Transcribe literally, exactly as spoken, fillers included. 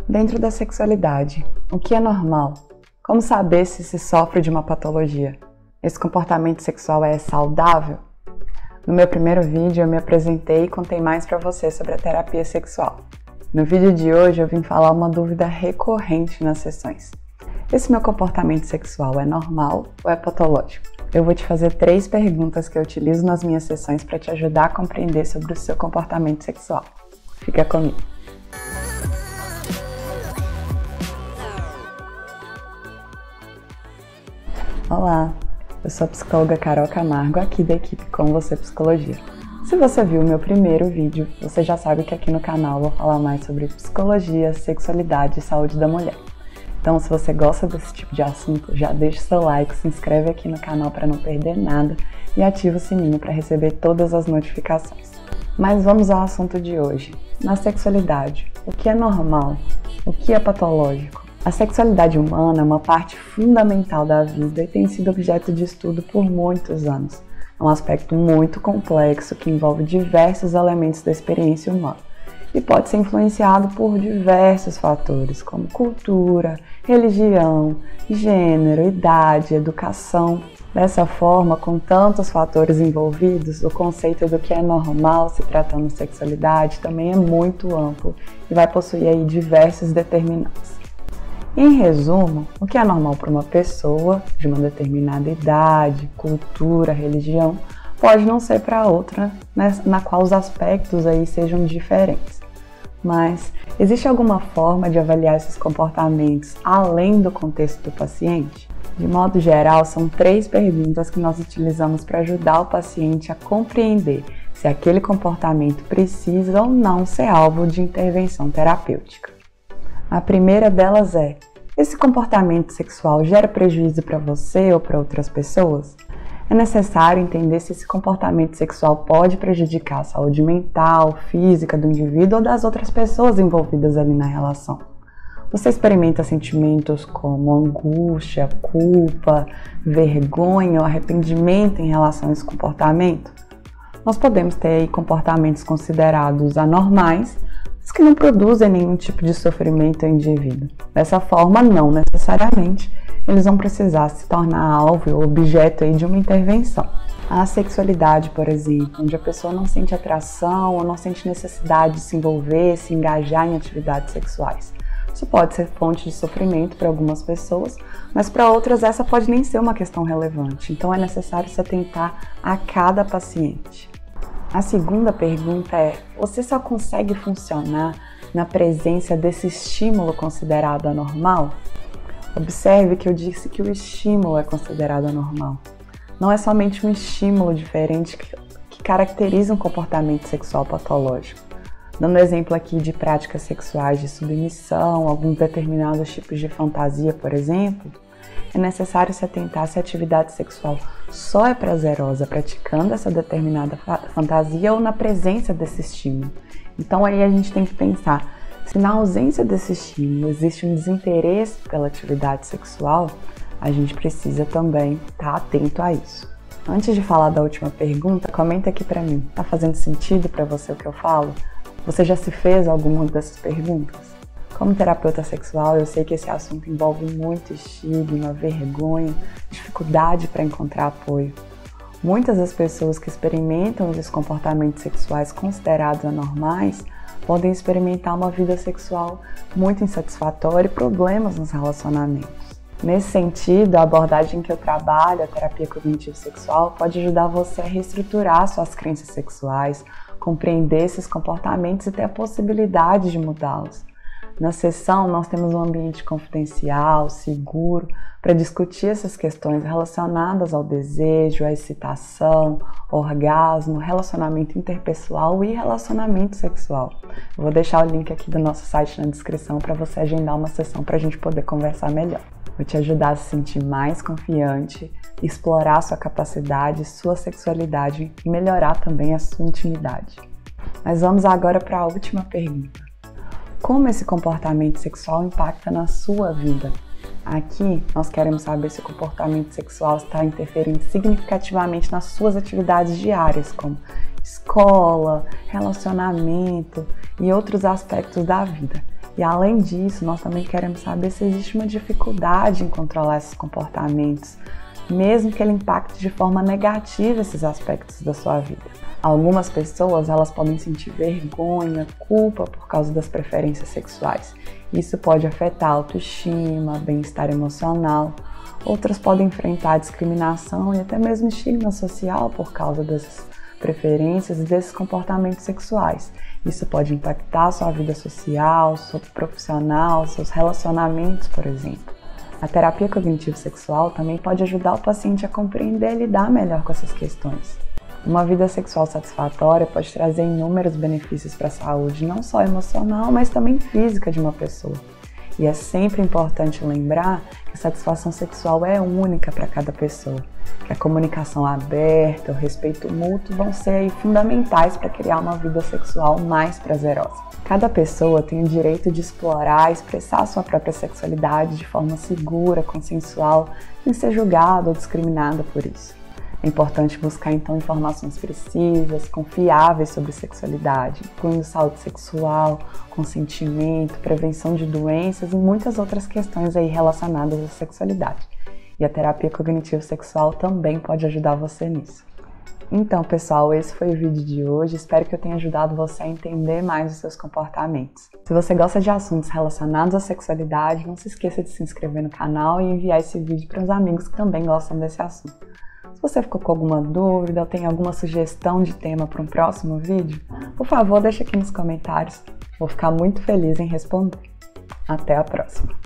Dentro da sexualidade, o que é normal? Como saber se se sofre de uma patologia? Esse comportamento sexual é saudável? No meu primeiro vídeo eu me apresentei e contei mais para você sobre a terapia sexual. No vídeo de hoje eu vim falar uma dúvida recorrente nas sessões. Esse meu comportamento sexual é normal ou é patológico? Eu vou te fazer três perguntas que eu utilizo nas minhas sessões para te ajudar a compreender sobre o seu comportamento sexual. Fica comigo! Olá, eu sou a psicóloga Carol Camargo, aqui da equipe Com Você Psicologia. Se você viu o meu primeiro vídeo, você já sabe que aqui no canal eu vou falar mais sobre psicologia, sexualidade e saúde da mulher. Então, se você gosta desse tipo de assunto, já deixa o seu like, se inscreve aqui no canal para não perder nada e ativa o sininho para receber todas as notificações. Mas vamos ao assunto de hoje. Na sexualidade, o que é normal? O que é patológico? A sexualidade humana é uma parte fundamental da vida e tem sido objeto de estudo por muitos anos. É um aspecto muito complexo que envolve diversos elementos da experiência humana e pode ser influenciado por diversos fatores, como cultura, religião, gênero, idade, educação. Dessa forma, com tantos fatores envolvidos, o conceito do que é normal se tratando de sexualidade também é muito amplo e vai possuir aí diversos determinantes. Em resumo, o que é normal para uma pessoa de uma determinada idade, cultura, religião, pode não ser para outra, né, na qual os aspectos aí sejam diferentes. Mas existe alguma forma de avaliar esses comportamentos além do contexto do paciente? De modo geral, são três perguntas que nós utilizamos para ajudar o paciente a compreender se aquele comportamento precisa ou não ser alvo de intervenção terapêutica. A primeira delas é: esse comportamento sexual gera prejuízo para você ou para outras pessoas? É necessário entender se esse comportamento sexual pode prejudicar a saúde mental, física do indivíduo ou das outras pessoas envolvidas ali na relação. Você experimenta sentimentos como angústia, culpa, vergonha ou arrependimento em relação a esse comportamento? Nós podemos ter aí comportamentos considerados anormais, mas que não produzem nenhum tipo de sofrimento ao indivíduo. Dessa forma, não necessariamente eles vão precisar se tornar alvo ou objeto aí de uma intervenção. A sexualidade, por exemplo, onde a pessoa não sente atração ou não sente necessidade de se envolver, se engajar em atividades sexuais. Isso pode ser fonte de sofrimento para algumas pessoas, mas para outras essa pode nem ser uma questão relevante. Então é necessário se atentar a cada paciente. A segunda pergunta é: você só consegue funcionar na presença desse estímulo considerado anormal? Observe que eu disse que o estímulo é considerado anormal. Não é somente um estímulo diferente que, que caracteriza um comportamento sexual patológico. Dando exemplo aqui de práticas sexuais de submissão, alguns determinados tipos de fantasia, por exemplo, é necessário se atentar se a atividade sexual só é prazerosa praticando essa determinada fantasia ou na presença desse estímulo. Então aí a gente tem que pensar, se na ausência desse estímulo existe um desinteresse pela atividade sexual, a gente precisa também estar atento a isso. Antes de falar da última pergunta, comenta aqui pra mim, tá fazendo sentido pra você o que eu falo? Você já se fez alguma dessas perguntas? Como terapeuta sexual, eu sei que esse assunto envolve muito estigma, vergonha, dificuldade para encontrar apoio. Muitas das pessoas que experimentam esses comportamentos sexuais considerados anormais podem experimentar uma vida sexual muito insatisfatória e problemas nos relacionamentos. Nesse sentido, a abordagem que eu trabalho, a terapia cognitivo-sexual, pode ajudar você a reestruturar suas crenças sexuais, compreender esses comportamentos e ter a possibilidade de mudá-los. Na sessão, nós temos um ambiente confidencial, seguro, para discutir essas questões relacionadas ao desejo, à excitação, orgasmo, relacionamento interpessoal e relacionamento sexual. Eu vou deixar o link aqui do nosso site na descrição para você agendar uma sessão para a gente poder conversar melhor. Vou te ajudar a se sentir mais confiante, explorar sua capacidade, sua sexualidade e melhorar também a sua intimidade. Mas vamos agora para a última pergunta. Como esse comportamento sexual impacta na sua vida? Aqui, nós queremos saber se o comportamento sexual está interferindo significativamente nas suas atividades diárias, como escola, relacionamento e outros aspectos da vida. E além disso, nós também queremos saber se existe uma dificuldade em controlar esses comportamentos, mesmo que ele impacte de forma negativa esses aspectos da sua vida. Algumas pessoas, elas podem sentir vergonha, culpa por causa das preferências sexuais. Isso pode afetar a autoestima, bem-estar emocional. Outras podem enfrentar discriminação e até mesmo estigma social por causa dessas preferências e desses comportamentos sexuais. Isso pode impactar a sua vida social, sua profissional, seus relacionamentos, por exemplo. A terapia cognitivo-sexual também pode ajudar o paciente a compreender e lidar melhor com essas questões. Uma vida sexual satisfatória pode trazer inúmeros benefícios para a saúde, não só emocional, mas também física de uma pessoa. E é sempre importante lembrar que a satisfação sexual é única para cada pessoa, que a comunicação aberta, o respeito mútuo vão ser aí fundamentais para criar uma vida sexual mais prazerosa. Cada pessoa tem o direito de explorar e expressar sua própria sexualidade de forma segura, consensual, sem ser julgada ou discriminada por isso. É importante buscar então informações precisas, confiáveis sobre sexualidade, incluindo saúde sexual, consentimento, prevenção de doenças e muitas outras questões aí relacionadas à sexualidade. E a terapia cognitivo-sexual também pode ajudar você nisso. Então, pessoal, esse foi o vídeo de hoje. Espero que eu tenha ajudado você a entender mais os seus comportamentos. Se você gosta de assuntos relacionados à sexualidade, não se esqueça de se inscrever no canal e enviar esse vídeo para os amigos que também gostam desse assunto. Se você ficou com alguma dúvida ou tem alguma sugestão de tema para um próximo vídeo, por favor, deixe aqui nos comentários. Vou ficar muito feliz em responder. Até a próxima!